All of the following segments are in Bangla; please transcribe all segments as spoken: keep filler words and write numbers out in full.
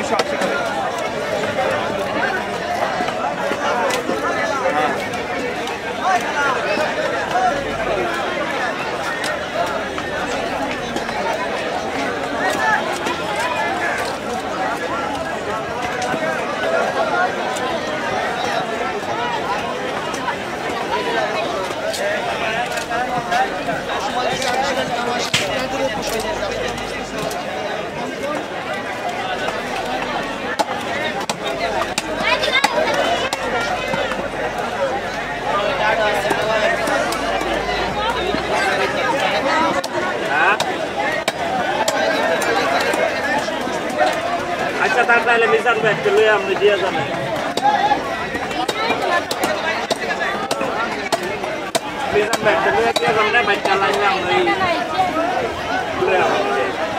দুইশো আশি করে আচ্ছা তাহলে মিজান ব্যাগকে লয়ে আপনি দিয়ে যাবেন মিজান ব্যাগকে লয়ে দিয়ে যাবেন না বাইক চালাইলে আমরা ঘুরে আসবো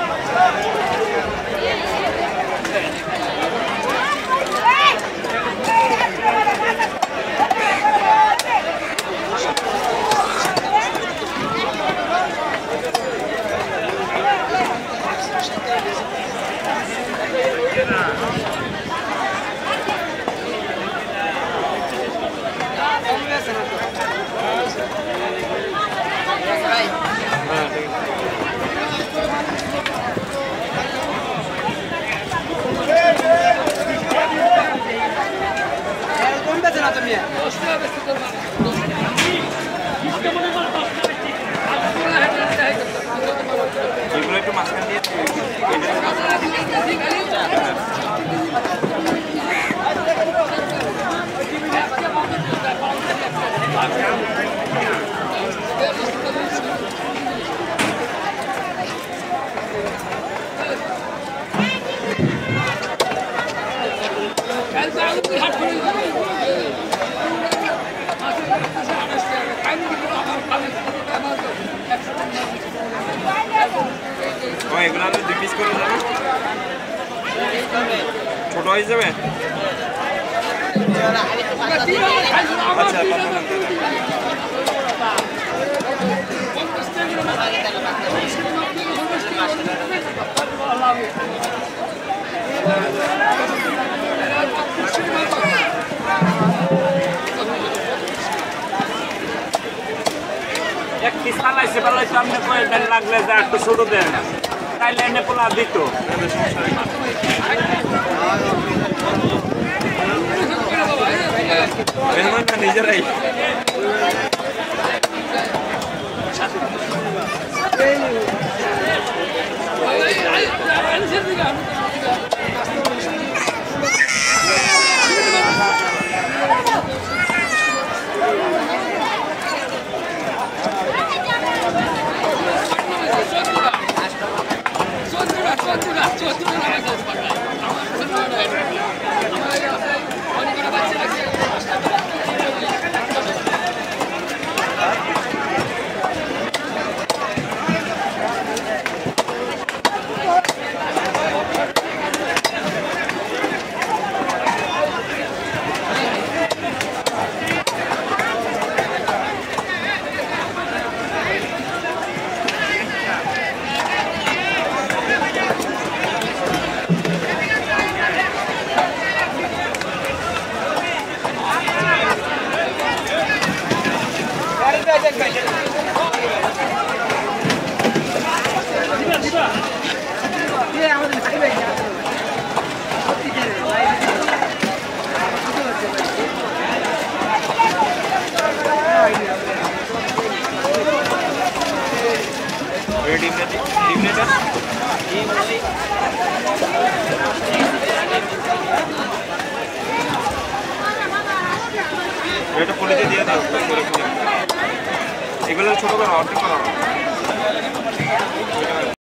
এগুলো একটু মাঝখান দিয়ে এগুলো দুই পিস করে যাবে ছোট হয়ে যাবে আচ্ছা এক পিস চালাইছে বেলায় সামনে করে দেন লাগলে যা একটু ছোট দেন তাইলে এনে পোলা দিত মেহমান না নিজেরাই এটা পুলিশে দিয়ে দাও এগুলো ছোট করে অর্ধেক করা